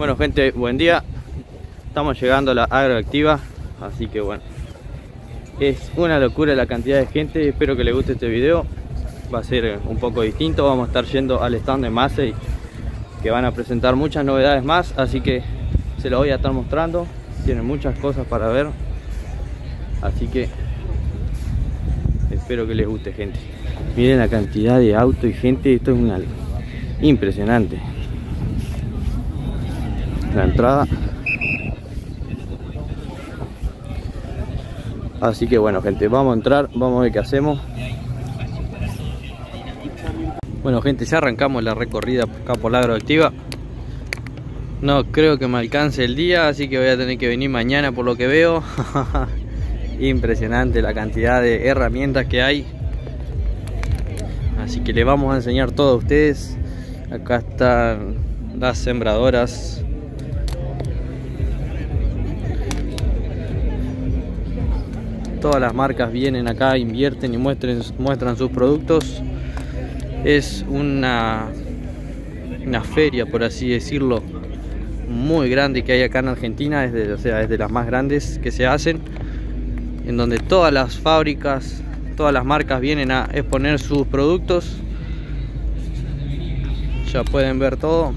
Bueno gente, buen día. Estamos llegando a la Agroactiva, así que bueno, es una locura la cantidad de gente. Espero que les guste este video. Va a ser un poco distinto. Vamos a estar yendo al stand de Massey, que van a presentar muchas novedades más, así que se los voy a estar mostrando. Tienen muchas cosas para ver, así que espero que les guste, gente. Miren la cantidad de autos y gente, esto es impresionante. La entrada. Así que bueno gente, vamos a entrar, vamos a ver qué hacemos. Bueno gente, ya arrancamos la recorrida acá por la Agroactiva. No creo que me alcance el día, así que voy a tener que venir mañana por lo que veo. Impresionante la cantidad de herramientas que hay. Así que les vamos a enseñar todo a ustedes. Acá están las sembradoras. Todas las marcas vienen acá, invierten y muestran sus productos. Es una feria, por así decirlo, muy grande que hay acá en Argentina. Es de las más grandes que se hacen, en donde todas las fábricas, todas las marcas vienen a exponer sus productos. Ya pueden ver todo.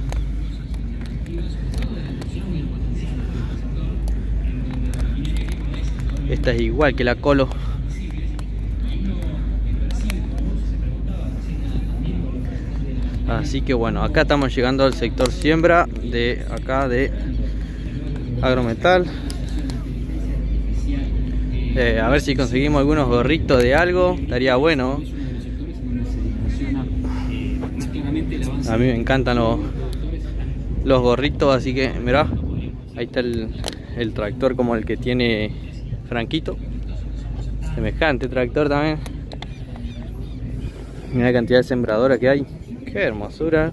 Esta es igual que la Colo. Así que bueno, acá estamos llegando al sector siembra de acá de Agrometal. A ver si conseguimos algunos gorritos de algo, estaría bueno. A mí me encantan los gorritos, así que mirá, ahí está el tractor como el que tiene Franquito. Semejante tractor también. Mira la cantidad de sembradora que hay. Qué hermosura.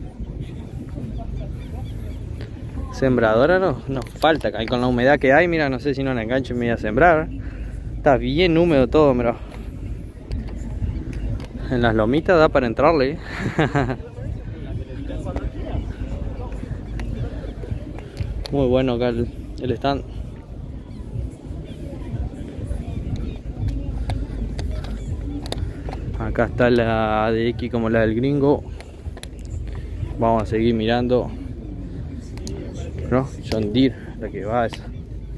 Sembradora nos falta. Con la humedad que hay, mira, no sé si no la engancho y me voy a sembrar. Está bien húmedo todo, mira. En las lomitas da para entrarle. Muy bueno acá el stand. Acá está la ADX como la del gringo. Vamos a seguir mirando. ¿No? John Deere, la que va esa.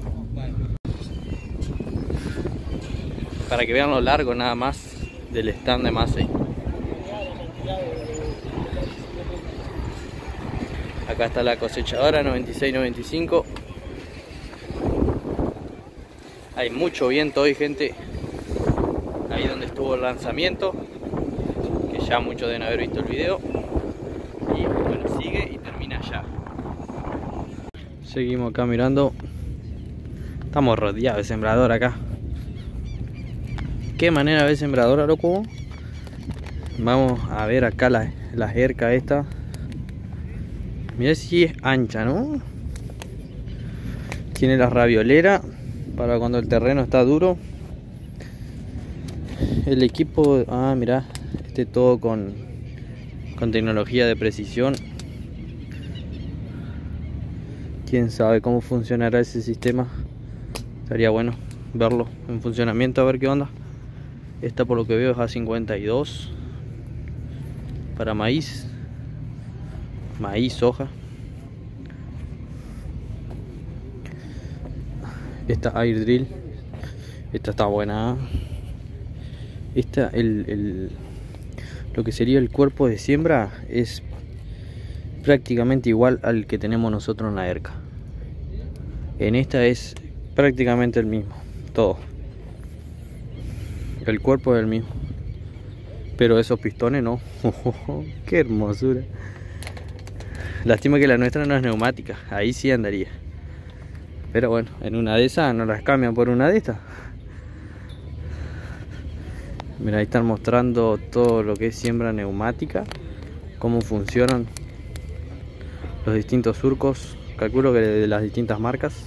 Para que vean lo largo nada más del stand de Massey. Acá está la cosechadora 96-95. Hay mucho viento hoy, gente. Ahí donde estuvo el lanzamiento, que ya muchos deben haber visto el video. Y bueno, sigue y termina allá. Seguimos acá mirando. Estamos rodeados de sembrador acá. Qué manera de sembradora, loco. Vamos a ver acá la jerca esta. Mirá si es ancha, ¿no? Tiene la raviolera para cuando el terreno está duro. El equipo, mirá, todo con tecnología de precisión. Quién sabe cómo funcionará ese sistema. Estaría bueno verlo en funcionamiento, a ver qué onda. Esta, por lo que veo, es A52 para maíz, soja. Esta Air Drill, esta está buena. Esta, lo que sería el cuerpo de siembra es prácticamente igual al que tenemos nosotros en la ERCA. En esta es prácticamente el mismo, todo. El cuerpo es el mismo, pero esos pistones no. Qué hermosura. Lástima que la nuestra no es neumática, ahí sí andaría. Pero bueno, en una de esas no las cambian por una de estas. Mira, ahí están mostrando todo lo que es siembra neumática, cómo funcionan los distintos surcos, calculo que de las distintas marcas.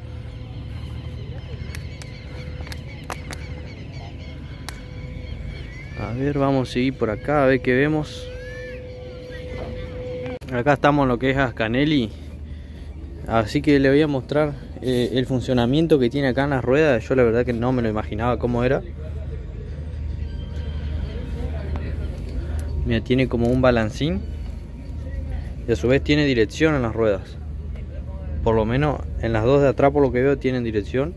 A ver, vamos a seguir por acá a ver qué vemos. Acá estamos en lo que es Ascanelli, Así que le voy a mostrar el funcionamiento que tiene acá en las ruedas. Yo la verdad que no me lo imaginaba cómo era. Mira, tiene como un balancín y a su vez tiene dirección en las ruedas. Por lo menos en las dos de atrás, por lo que veo, tienen dirección.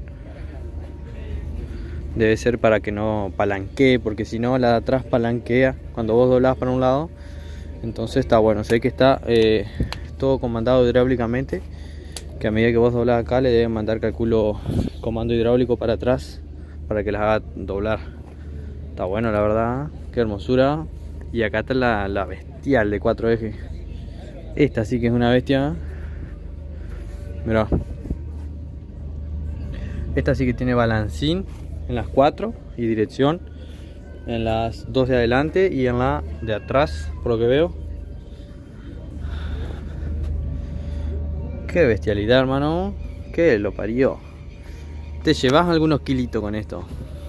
Debe ser para que no palanquee, porque si no la de atrás palanquea cuando vos doblás para un lado. Entonces está bueno. Sé que está todo comandado hidráulicamente, que a medida que vos doblás acá le deben mandar, calculo, comando hidráulico para atrás para que las haga doblar. Está bueno, la verdad. Qué hermosura. Y acá está la bestial de 4 ejes. Esta sí que es una bestia. Mirá. Esta sí que tiene balancín en las 4 y dirección en las 2 de adelante y en la de atrás, por lo que veo. Qué bestialidad, hermano. Que lo parió. Te llevas algunos kilitos con esto.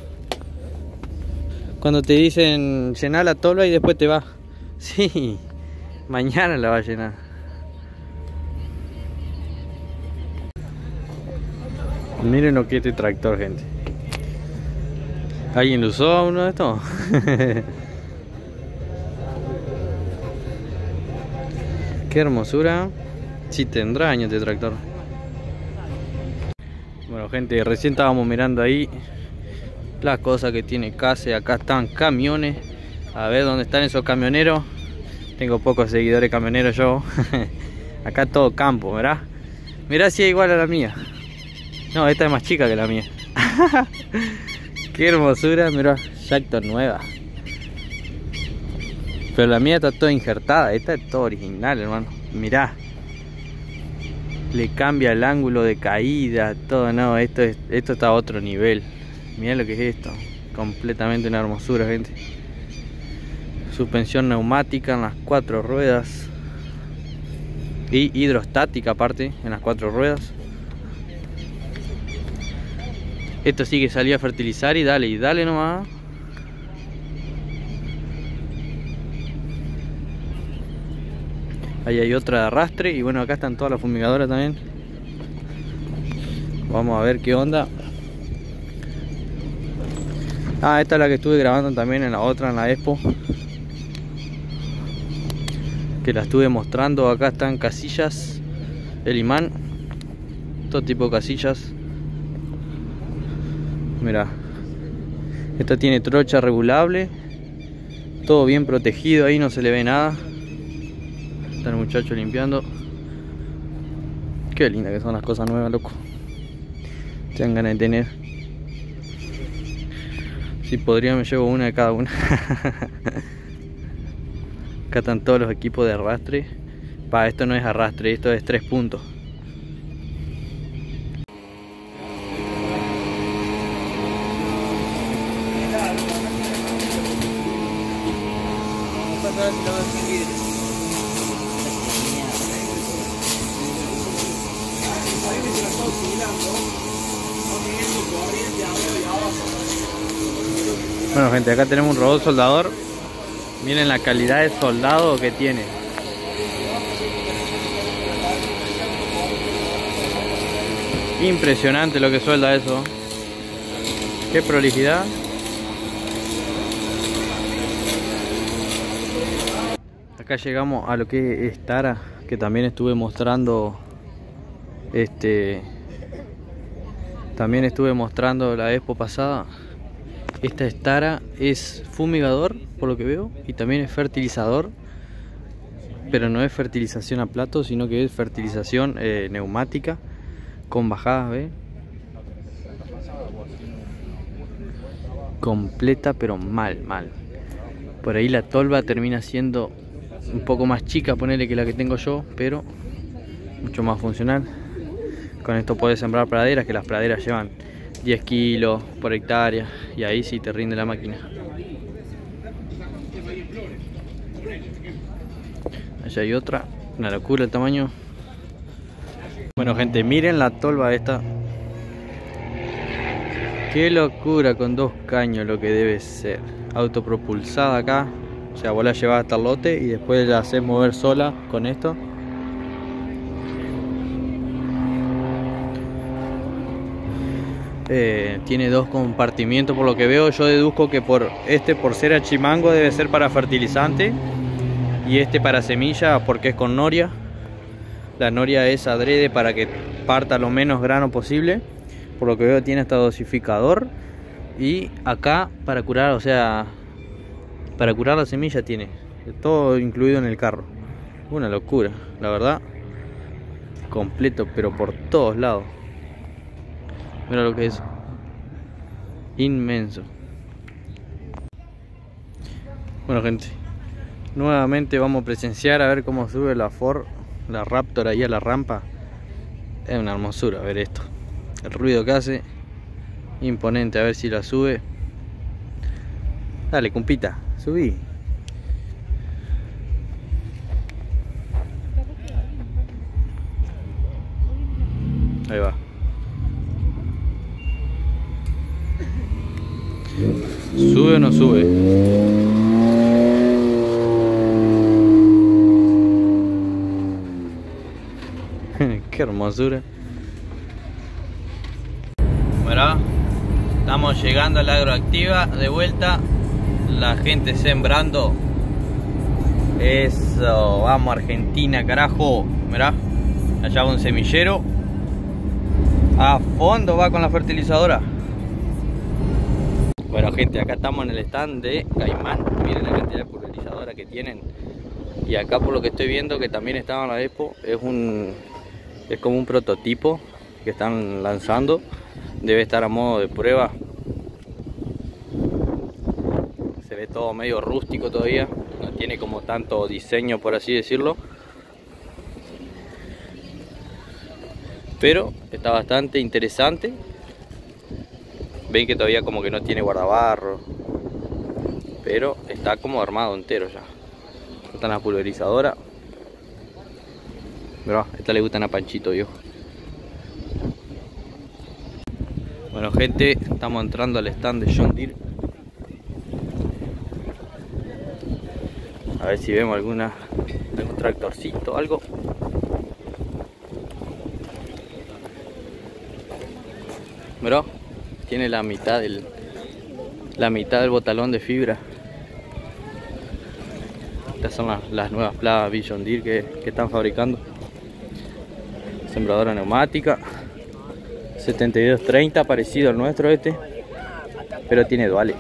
Cuando te dicen llenar la tolva y después te vas. Sí, mañana la va a llenar. Miren lo que es este tractor, gente. ¿Alguien lo usó uno de estos? Qué hermosura. Sí tendrá años este tractor. Bueno, gente, recién estábamos mirando ahí las cosas que tiene Case. Acá están camiones. A ver dónde están esos camioneros. Tengo pocos seguidores camioneros yo. Acá todo campo, ¿verdad? Mirá si es igual a la mía. No, esta es más chica que la mía. Qué hermosura, mirá, Jactor nueva. Pero la mía está toda injertada. Esta es todo original, hermano. Mirá. Le cambia el ángulo de caída, todo. No, esto está a otro nivel. Mirá lo que es esto. Completamente una hermosura, gente. Suspensión neumática en las 4 ruedas. Y hidrostática aparte en las 4 ruedas. Esto sí que salía a fertilizar y dale nomás. Ahí hay otra de arrastre. Y bueno, acá están todas las fumigadoras también. Vamos a ver qué onda. Ah, esta es la que estuve grabando también en la otra, en la Expo, que la estuve mostrando. Acá están casillas, el imán, todo tipo de casillas. Mirá, esta tiene trocha regulable, todo bien protegido, ahí no se le ve nada. Está el muchacho limpiando. Qué linda que son las cosas nuevas, loco. Te dan ganas de tener. Si podría me llevo una de cada una. Acá están todos los equipos de arrastre. Esto no es arrastre, esto es 3 puntos. Bueno, gente, acá tenemos un robot soldador. Miren la calidad de soldado que tiene. Impresionante lo que suelda eso. Qué prolijidad. Acá llegamos a lo que es Tara, que también estuve mostrando. También estuve mostrando la expo pasada. Esta Tara es fumigador, por lo que veo, y también es fertilizador, pero no es fertilización a plato, sino que es fertilización neumática con bajadas, ¿ves? Completa, pero mal. Por ahí la tolva termina siendo un poco más chica, ponele, que la que tengo yo, pero mucho más funcional. Con esto puedes sembrar praderas, que las praderas llevan 10 kilos por hectárea, y ahí sí te rinde la máquina. Allá hay otra, una locura el tamaño. Bueno, gente, miren la tolva esta. Qué locura, con 2 caños lo que debe ser. Autopropulsada acá, o sea, vos la llevas hasta el lote y después la haces mover sola con esto. Tiene dos compartimientos por lo que veo. Yo deduzco que por ser achimango debe ser para fertilizante y para semilla porque es con noria. La noria es adrede para que parta lo menos grano posible. Por lo que veo tiene hasta dosificador. Y acá para curar, o sea, para curar la semilla tiene todo incluido en el carro. Una locura, la verdad. Completo, pero por todos lados. Mira lo que es. Inmenso. Bueno, gente, nuevamente vamos a presenciar a ver cómo sube la Ford, la Raptor ahí a la rampa. Es una hermosura ver esto. El ruido que hace, imponente. A ver si la sube. Dale, compita, subí. Ahí va. ¿Sube o no sube? Qué hermosura. Bueno, estamos llegando a la agroactiva de vuelta. La gente sembrando. Eso, vamos Argentina, carajo. Mirá, allá va un semillero. A fondo va con la fertilizadora. Bueno, gente, acá estamos en el stand de Caimán. Miren la cantidad de pulverizadora que tienen. Y acá, por lo que estoy viendo, que también estaba en la Expo, es como un prototipo que están lanzando. Debe estar a modo de prueba. Se ve todo medio rústico todavía. No tiene como tanto diseño, por así decirlo. Pero está bastante interesante. Ven que todavía como que no tiene guardabarro, pero está como armado entero ya. Esta es la pulverizadora. Pero esta le gustan a Panchito, viejo. Bueno, gente, estamos entrando al stand de John Deere. A ver si vemos algún tractorcito, algo. Mirá, tiene la mitad del botalón de fibra. Estas son las nuevas plagas John Deere que están fabricando. Sembradora neumática 7230, parecido al nuestro pero tiene duales.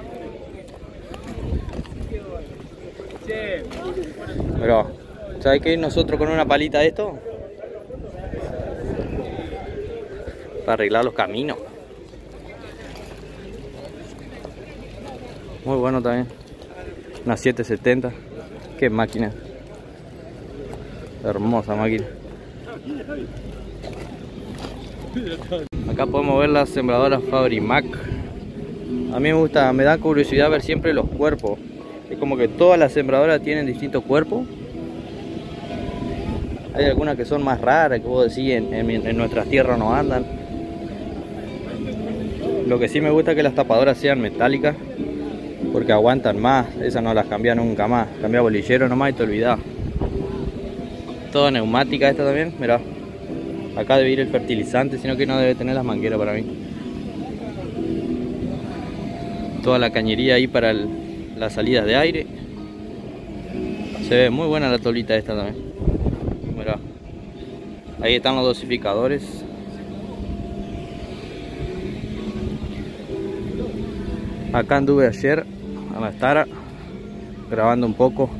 Pero, ¿sabes qué? Nosotros con una palita de esto para arreglar los caminos. Muy bueno también. Una 770. Qué máquina. Hermosa máquina. Acá podemos ver las sembradoras Fabrimac. A mí me da curiosidad ver siempre los cuerpos. Es como que todas las sembradoras tienen distintos cuerpos. Hay algunas que son más raras, que vos decís en nuestras tierras no andan. Lo que sí me gusta es que las tapadoras sean metálicas, porque aguantan más. Esas no las cambia nunca más. Cambia bolillero nomás y te olvidás. Toda neumática esta también, mirá. Acá debe ir el fertilizante, sino que no debe tener las mangueras para mí. Toda la cañería ahí para las salidas de aire. Se ve muy buena la tolita esta también. Mirá. Ahí están los dosificadores. Acá anduve ayer a la Stara grabando un poco.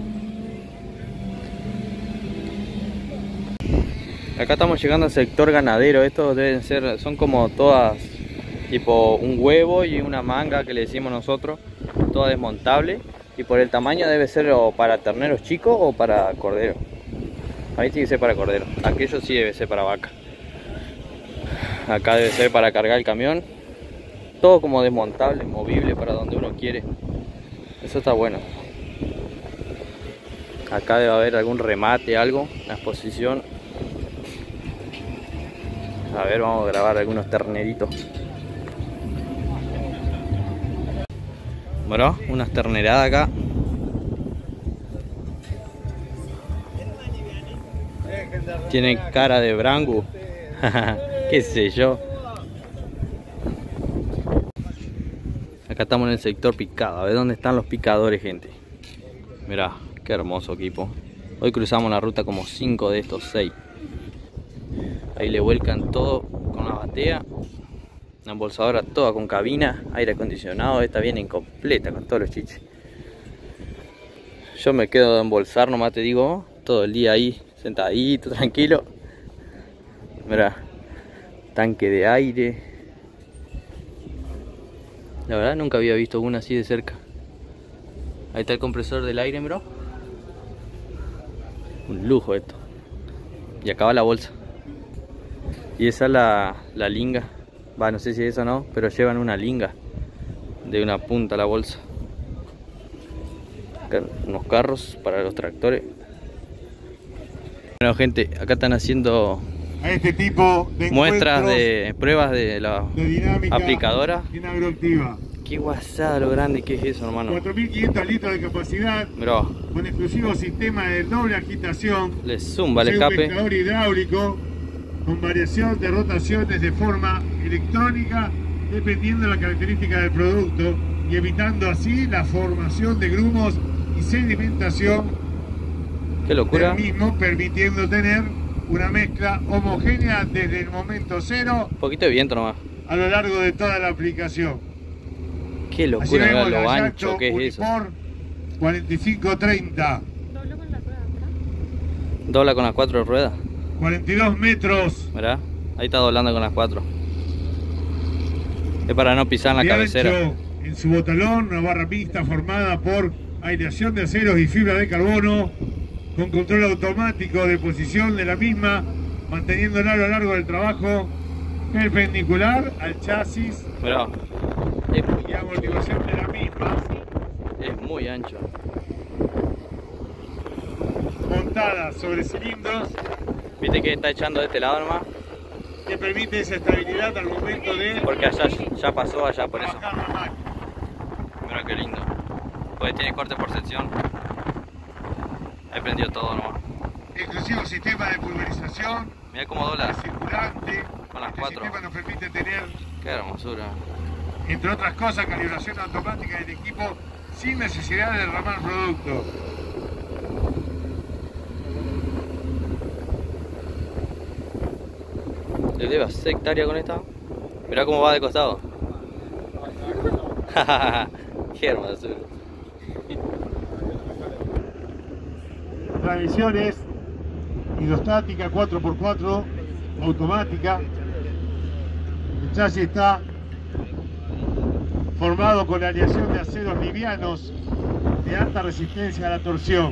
Acá estamos llegando al sector ganadero. Estos deben ser, son como todas tipo un huevo y una manga que le decimos nosotros, toda desmontable, y por el tamaño debe ser o para terneros chicos o para corderos. Ahí tiene que ser para cordero. Aquello sí debe ser para vaca. Acá debe ser para cargar el camión. Todo como desmontable, movible para donde uno quiere. Eso está bueno. Acá debe haber algún remate, algo, una exposición. A ver, vamos a grabar algunos terneritos. Bueno, unas terneradas acá. Tiene cara de brangu. Qué sé yo. Acá estamos en el sector picado. A ver dónde están los picadores, gente. Mirá, qué hermoso equipo. Hoy cruzamos la ruta como 5 de estos 6. Ahí le vuelcan todo con la batea. La embolsadora toda con cabina, aire acondicionado. Esta viene incompleta con todos los chiches. Yo me quedo de embolsar, nomás te digo, todo el día ahí, sentadito, tranquilo. Mirá, tanque de aire. La verdad nunca había visto una así de cerca. Ahí está el compresor del aire, bro. Un lujo esto. Y acá va la bolsa. Y esa es la linga. Va, no sé si es eso o no, pero llevan una linga de una punta a la bolsa. Acá unos carros para los tractores. Bueno, gente, acá están haciendo a este tipo de muestras de pruebas de la dinámica aplicadora. en agroactiva. Qué guasada lo grande que es eso, hermano. 4.500 litros de capacidad, Bro, con exclusivo sistema de doble agitación. le zumba el Un escape. vectador hidráulico con variación de rotaciones de forma electrónica dependiendo de la característica del producto y evitando así la formación de grumos y sedimentación Qué locura. del mismo, permitiendo tener una mezcla homogénea desde el momento cero Un poquito de viento nomás. a lo largo de toda la aplicación. Qué Así locura, mirá vemos lo la ancho Yacto que es eso. Unipor 4530, Dobla con las 4 ruedas. 42 metros Mirá, ahí está doblando con las 4. Es para no pisar en la de cabecera. ancho en su botalón, una barra mixta formada por aireación de aceros y fibra de carbono, con control automático de posición de la misma, manteniéndola a lo largo del trabajo perpendicular al chasis Mirá, y amortiguación de la misma, es muy ancho. montada sobre cilindros, Viste que está echando de este lado nomás. que permite esa estabilidad al momento de Porque allá ya pasó allá, por eso. trabajar la máquina. Mirá qué lindo. Pues tiene corte por sección. Ahí prendió todo nomás. Exclusivo sistema de pulverización, Mirá cómo dobla circulante. con las Este 4. sistema nos permite tener, Qué hermosura. entre otras cosas, calibración automática del equipo sin necesidad de derramar producto. ¿Le debe hacer hectárea con esta? Mirá cómo va de costado. Qué hermosura. Transmisiones hidrostática 4x4 automática. El chasis está formado con aleación de aceros livianos de alta resistencia a la torsión.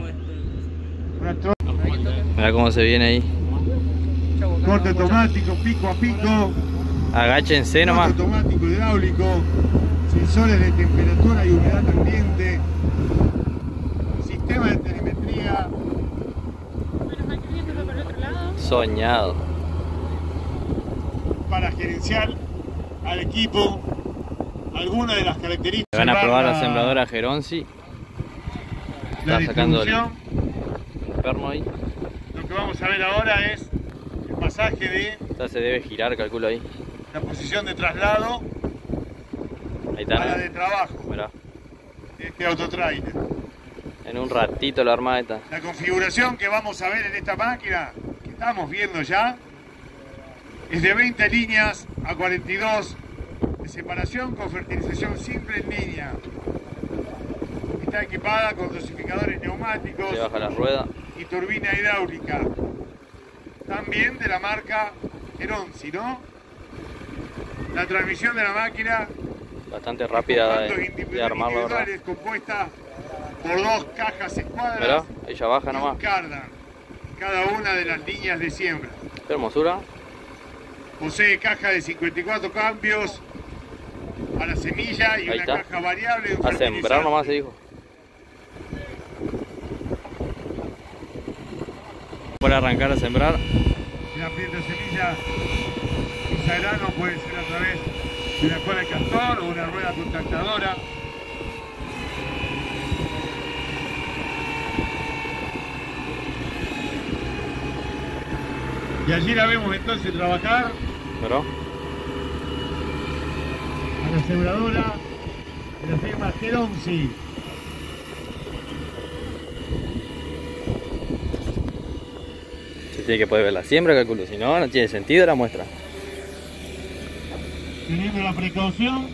Mirá cómo se viene ahí. Corte automático, pico a pico. Agáchense Corte nomás. automático hidráulico. Sensores de temperatura y humedad ambiente. Sistema de telemetría. Soñado. Para gerenciar al equipo algunas de las características. Van a probar la la sembradora Geronci. la Está sacando el distribución. perno ahí. Lo que vamos a ver ahora es el pasaje de Esta se debe girar, calculo ahí. la posición de traslado Ahí a la está. de trabajo Mirá. de este autotrailer. En un ratito lo arma esta. La configuración que vamos a ver en esta máquina, que estamos viendo ya, es de 20 líneas a 42 de separación con fertilización simple en línea. Está equipada con dosificadores neumáticos Se baja la rueda. y turbina hidráulica. También de la marca Geronci, ¿no? La transmisión de la máquina Bastante rápida comandos de armar, la verdad. individuales compuesta por dos cajas escuadras. Mirá, ella baja y un nomás. cardan, cada una de las líneas de siembra. Qué hermosura. Posee caja de 54 cambios a la semilla y Ahí una está. caja variable de un A sembrar fertilizante. nomás se dijo. Por arrancar a sembrar. Si la aprieta semilla, usa grano, puede ser a través de una cola de castor o una rueda contactadora. Y allí la vemos entonces trabajar Pero a la sembradora de la firma Geronzi. Se tiene que poder ver la siembra, calculo, si no, no tiene sentido la muestra. Teniendo la precaución,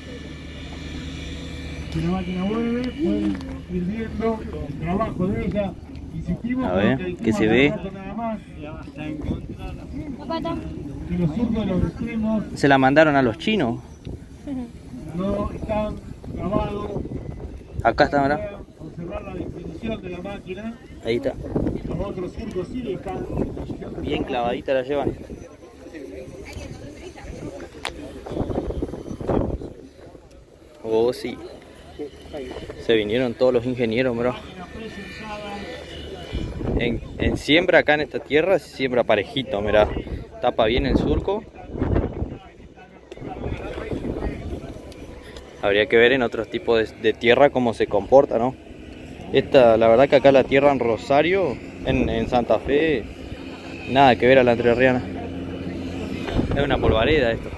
si la máquina vuelve, pueden ir viendo el trabajo de ella. Insistimos a ver, que ¿qué se ve? Nada más, que los zurdos, los extremos, Se la mandaron a los chinos. no están grabados. Acá está, ¿verdad? Observar la definición de la máquina. Ahí está. Los otros zurdos sí están Bien clavadita la llevan. Oh, sí. Se vinieron todos los ingenieros, bro. En siembra acá en esta tierra se siembra parejito, mirá. Tapa bien el surco. Habría que ver en otros tipos de tierra cómo se comporta, ¿no? Esta, la verdad que acá la tierra en Rosario, en Santa Fe, nada que ver a la entrerriana. Es una polvareda esto.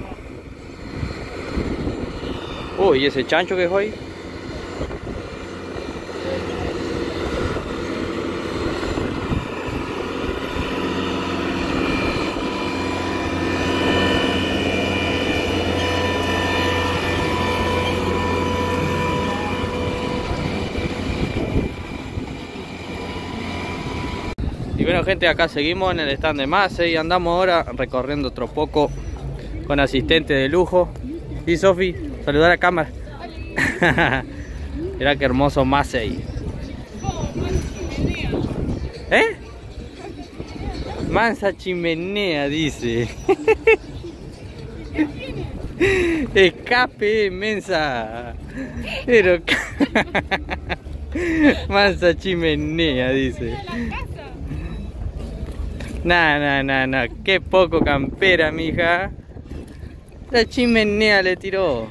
Uy, ¿y ese chancho que dejó ahí? Y bueno, gente, acá seguimos en el stand de Massey y andamos ahora recorriendo otro poco con asistente de lujo. Y Sofi, saludar a cámara. Mirá qué hermoso Massey. ¿Eh? Mansa chimenea, dice. Escape, mensa. Pero mansa chimenea, dice. Nah, qué poco campera, mija. La chimenea le tiró.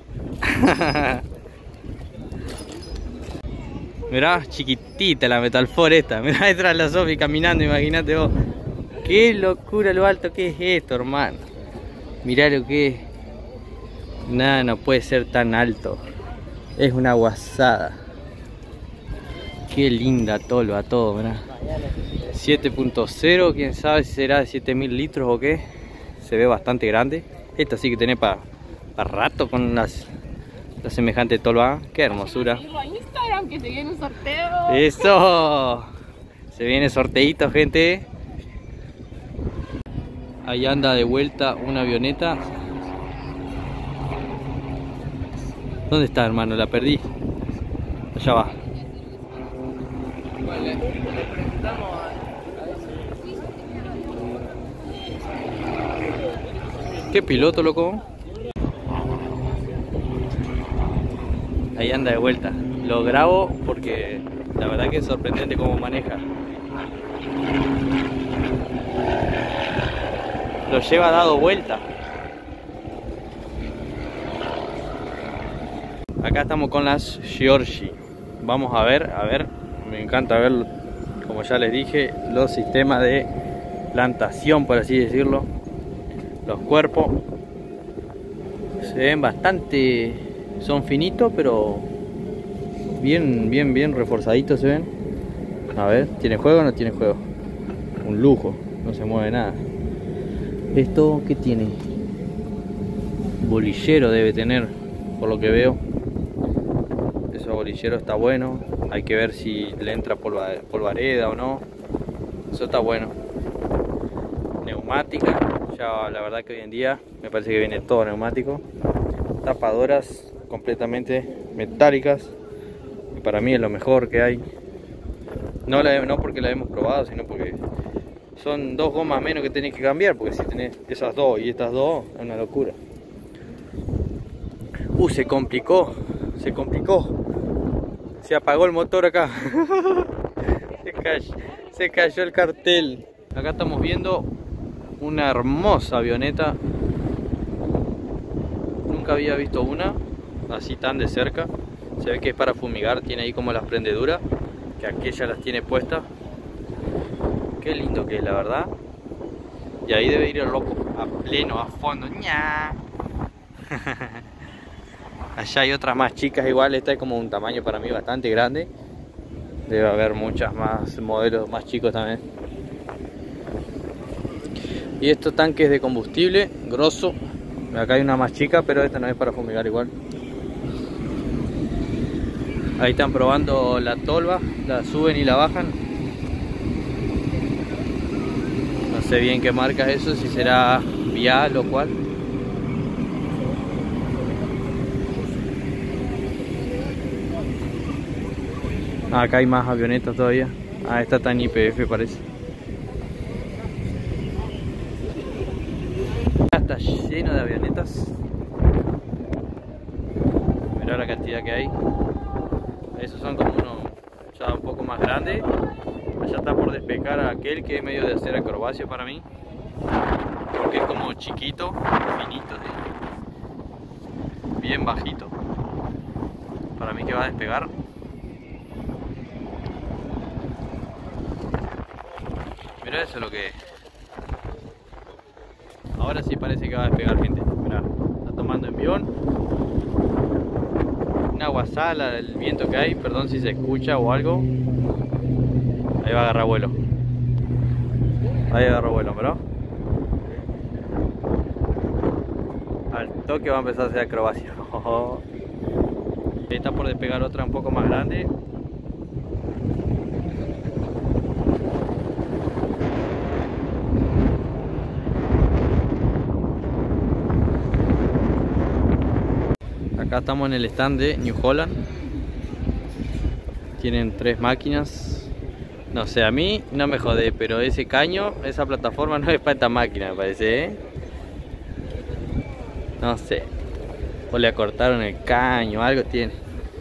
Mirá, chiquitita la Metalfor esta. Mirá detrás la Sofi caminando, imagínate vos. Qué locura lo alto que es esto, hermano. Mirá lo que es. Nada, no puede ser tan alto. Es una guasada. Qué linda tolva a todo, mirá. 7.0, quién sabe si será de 7000 litros o qué. Se ve bastante grande. Esta sí que tiene para rato con la semejante tolva. Qué hermosura. A Instagram que se viene un sorteo. ¡Eso! Se viene sorteito, gente. Ahí anda de vuelta una avioneta. ¿Dónde está, hermano? La perdí. Allá va. ¿Qué piloto, loco? Ahí anda de vuelta. Lo grabo porque la verdad que es sorprendente cómo maneja. Lo lleva dado vuelta. Acá estamos con las Giorgi. Vamos a ver, me encanta ver, como ya les dije, los sistemas de plantación, por así decirlo. Los cuerpos se ven bastante, son finitos, pero bien reforzaditos se ven. A ver, ¿tiene juego o no tiene juego? Un lujo, no se mueve nada. ¿Esto qué tiene? Bolillero debe tener, por lo que veo. Ese bolillero está bueno. Hay que ver si le entra polvareda o no. Eso está bueno. Neumática. Ya la verdad que hoy en día me parece que viene todo neumático. Tapadoras completamente metálicas. Y para mí es lo mejor que hay. No porque la hemos probado, sino porque son dos gomas menos que tenés que cambiar. Porque si tenés esas dos y estas dos, es una locura. Se complicó. Se apagó el motor acá. Se cayó el cartel. Acá estamos viendo una hermosa avioneta. Nunca había visto una así tan de cerca. Se ve que es para fumigar. Tiene ahí como las prendeduras, que aquella las tiene puestas. Qué lindo que es, la verdad. Y ahí debe ir el loco a pleno, a fondo. ¡Ña! Allá hay otras más chicas igual, esta es como un tamaño para mí bastante grande. Debe haber muchas más modelos más chicos también. Y estos tanques de combustible, grosso. Acá hay una más chica, pero esta no es para fumigar igual. Ahí están probando la tolva, la suben y la bajan. No sé bien qué marca es eso, si será Vial o cual. Acá hay más avionetas todavía. Ah, esta está en YPF parece. Está lleno de avionetas. Mirá la cantidad que hay. Esos son como uno ya un poco más grande. Allá está por despegar a aquel que es medio de hacer acrobacia para mí. Porque es como chiquito, finito, bien bajito. Para mí que va a despegar. Mirá eso lo que es. Ahora sí parece que va a despegar, gente. Mirá, está tomando envión. Una guasala, el viento que hay, perdón si se escucha o algo. Ahí va a agarrar vuelo. Ahí agarra vuelo, ¿verdad? Al toque va a empezar a hacer acrobacia. Ahí está por despegar otra un poco más grande. Acá estamos en el stand de New Holland. Tienen 3 máquinas. No sé, a mí no me jode, pero ese caño, esa plataforma no es para esta máquina, me parece, ¿eh? No sé. O le acortaron el caño, algo tiene.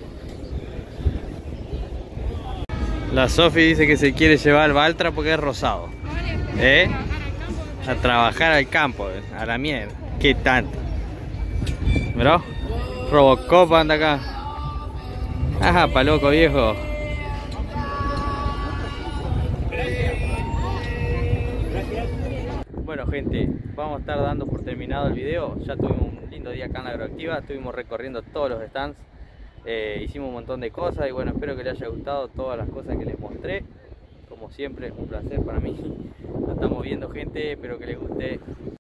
La Sofi dice que se quiere llevar al Valtra porque es rosado. ¿Eh? A trabajar al campo, a la mierda. ¿Qué tanto? ¿Mirá? Robocop anda acá. Ajá, pa' loco viejo. Bueno gente, vamos a estar dando por terminado el video. Ya tuvimos un lindo día acá en la Agroactiva. Estuvimos recorriendo todos los stands. Hicimos un montón de cosas y bueno, espero que les haya gustado todas las cosas que les mostré. Como siempre, un placer para mí. Nos estamos viendo gente, espero que les guste.